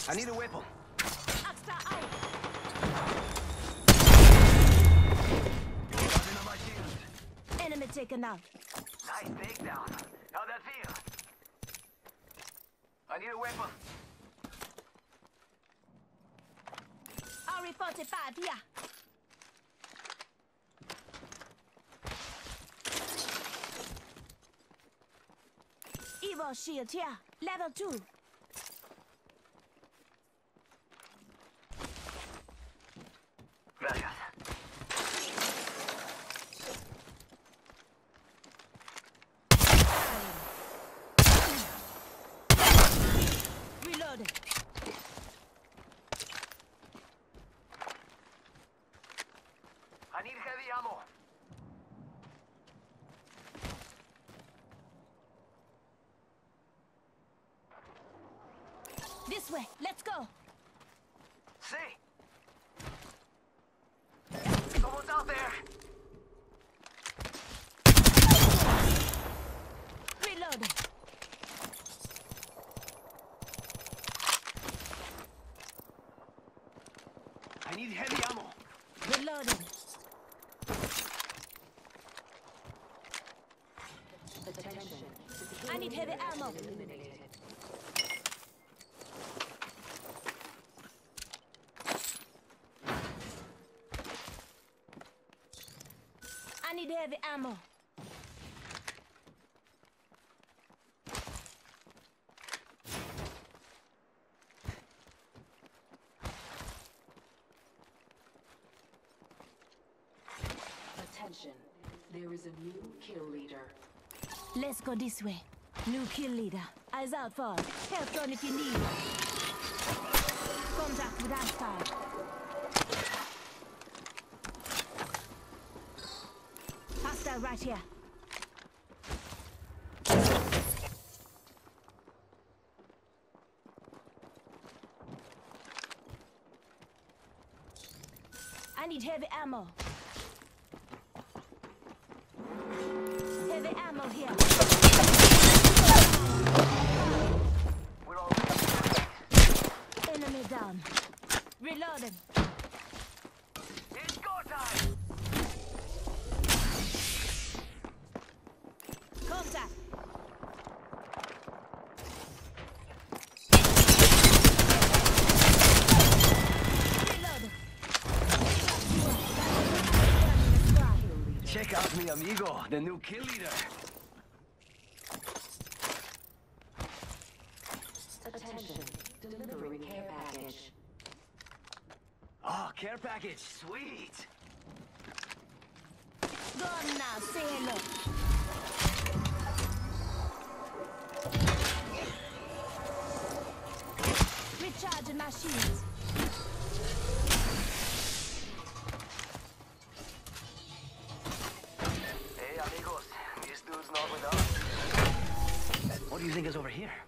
I need a weapon. Enemy taken out. Nice takedown. How'd that feel? I need a weapon. RE45 here. Evo shield here. Level 2. Gracias. Reloaded. I need heavy ammo. This way. Let's go. See? Someone's out there. Reloaded. I need heavy ammo. Reloading. I need heavy ammo. I need heavy ammo. Attention, there is a new kill leader. Let's go this way. New kill leader. Eyes out for. Help drone if you need. Contact with hostile. Hostile right here. I need heavy ammo. Heavy ammo here. We're all Enemy down. Reloading. It's go time. Contact. Reloading. Check out mi amigo, the new kill leader. Attention, delivering care package. Oh, care package, sweet. Go on now, say hello. Recharging my shields. Hey, amigos, this dude's not with us. What do you think is over here?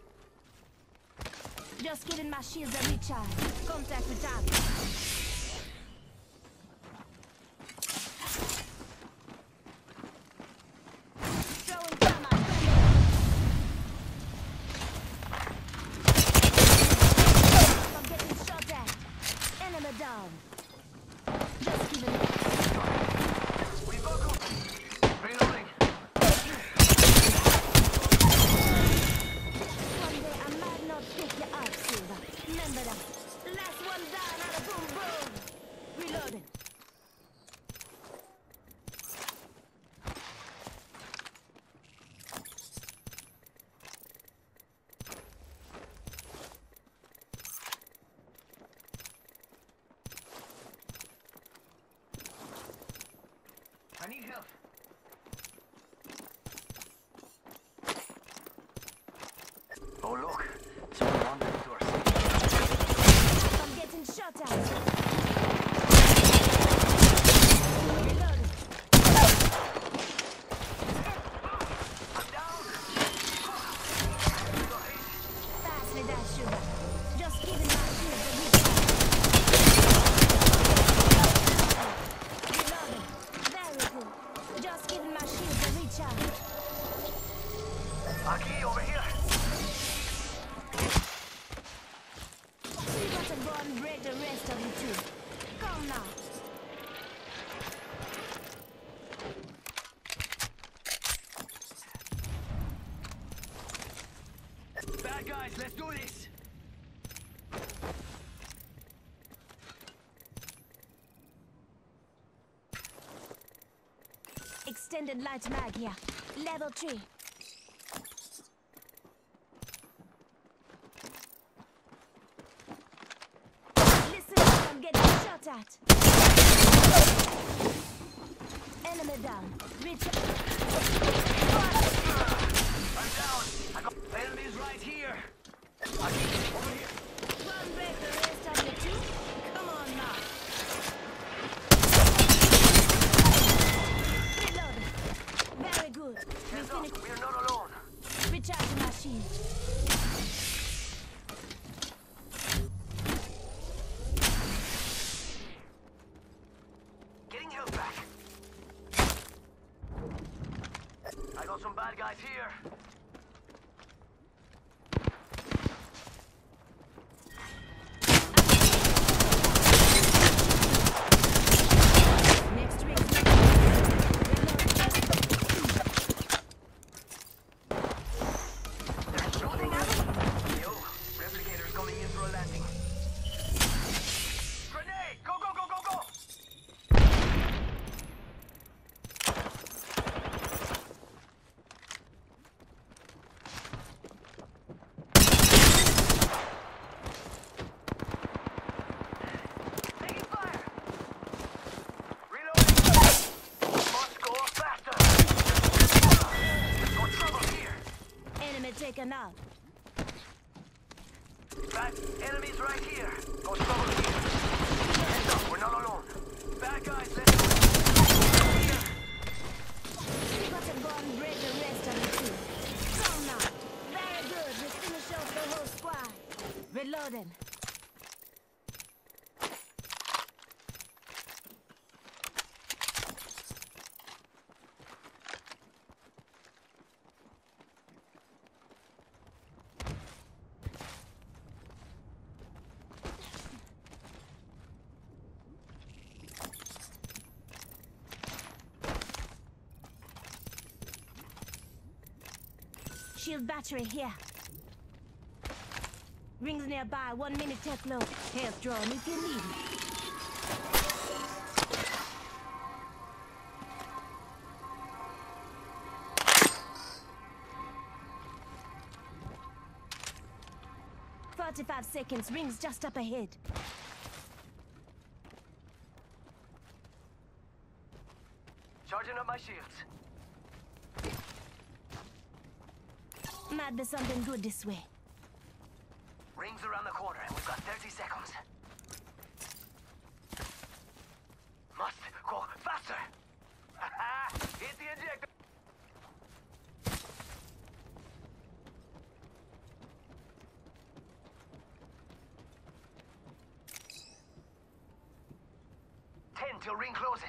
Just getting my shields a recharge. Contact with target. Throwing camera. I'm getting shot at. Enemy down. Just giving it. Reloading. One day I might not pick you up, Silver. Remember that. Last one down out of boom boom. Reloading. I need help. Oh, look. Someone wandered into our city. I'm getting shot at. Reloading. I'm down. Pass me that sugar. Just giving my shield a recharge. Reloading. Very good. Just giving my shield a recharge. Aquí, over here. Bad guys, let's do this. Extended light mag here. Level 3. Listen up, I'm getting shot at. Enemy down. Reach. I'm down. I got enemies right here. Over here. One break, the rest of the two. Come on now. Reload. Very good. We Hands up. finished. We're not alone. Recharging my shield. Getting health back. I got some bad guys here. Next ring. They're shooting at me. Yo, replicators coming in for a landing. Grenade! Go, go, go, go, go! Taking fire! Reloading! Must go faster! There's no trouble here! Enemy taken out. Bad enemies right here. Go trouble here. Heads up, we're not alone. Bad guys, let's go. Here. Got to go and break the rest of the team. Come now. Very good. We finish off the whole squad. Reloading. Shield battery here. Rings nearby. 1 minute tech load. Health drawn if you need it. "45 seconds. Rings just up ahead. Charging up my shields. Might be something good this way. Rings around the corner and we've got 30 seconds. Must go faster. Hit the injector. Till ring closes.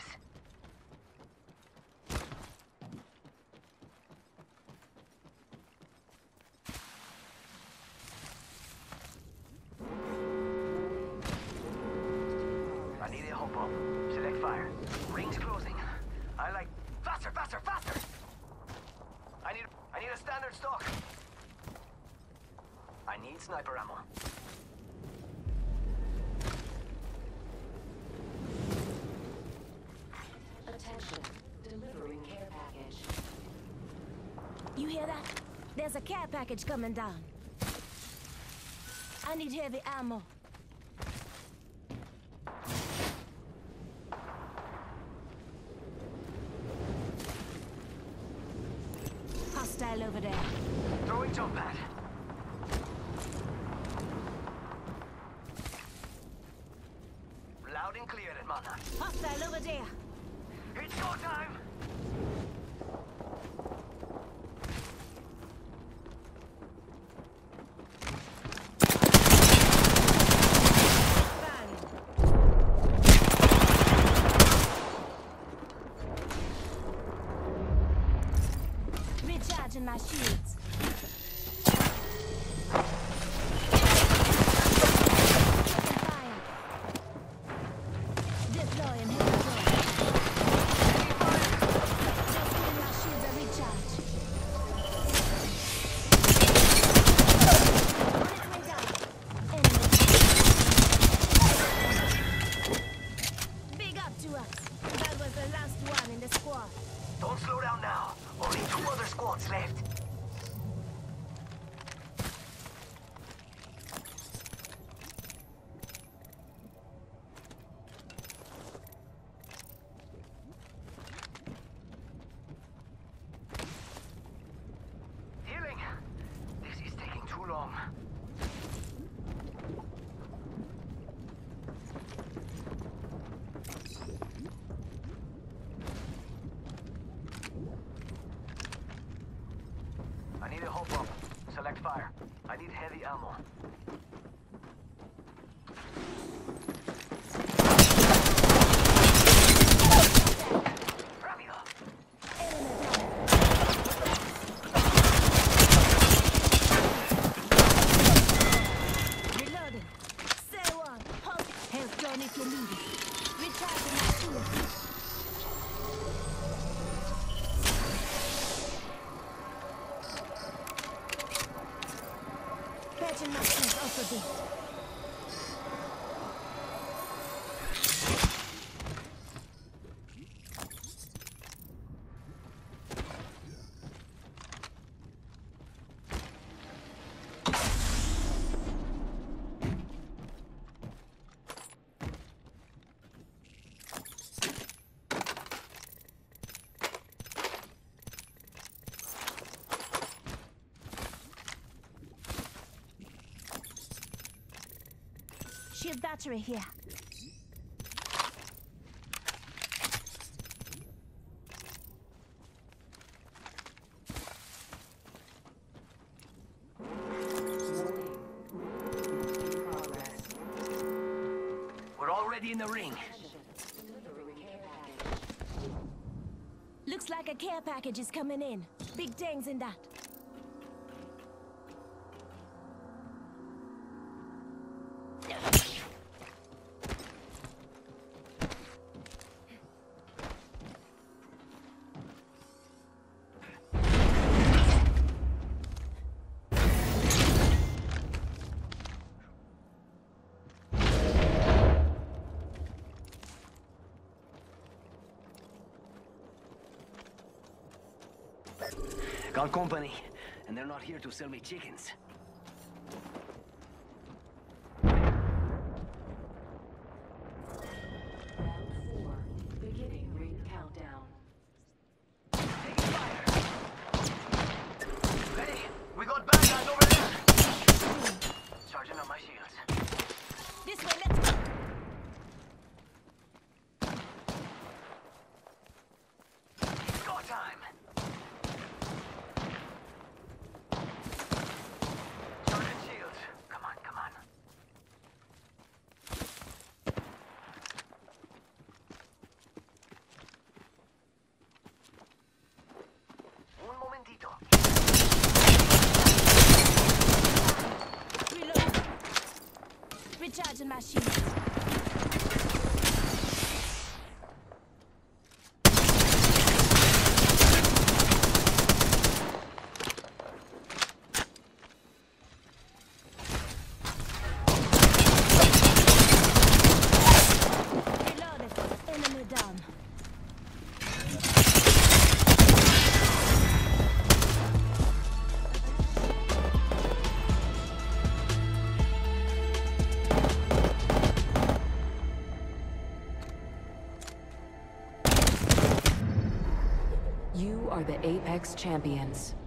I need a hope bomb. Select fire. Rings closing. I like faster, faster, faster. I need a standard stock. I need sniper ammo. Attention, delivering care package. You hear that? There's a care package coming down. I need heavy ammo. Hostile over there. Throwing jump pad. Loud and clear, hermana. Hostile over there. It's go time! Recharging my shields. Fire. Deploying heavy just giving my shields a recharge. long. I need a hope up. Select fire. I need heavy ammo. Rápido. Reloading. Say one. Hold. Health drone if you need it. Recharging my shield. Patching my shield off a bit. Shield battery here. We're already in the ring. Looks like a care package is coming in. Big dings in that. Got company, and they're not here to sell me chickens. Round 4. Beginning ring countdown. Taking fire. Ready? We got bad guys over there. Charging on my shields. This way, let's go. It's go time. Charging shields. Come on, come on. Un momentito. Reload. Recharging my shield. Reloaded. Enemy down. You are the Apex Champions.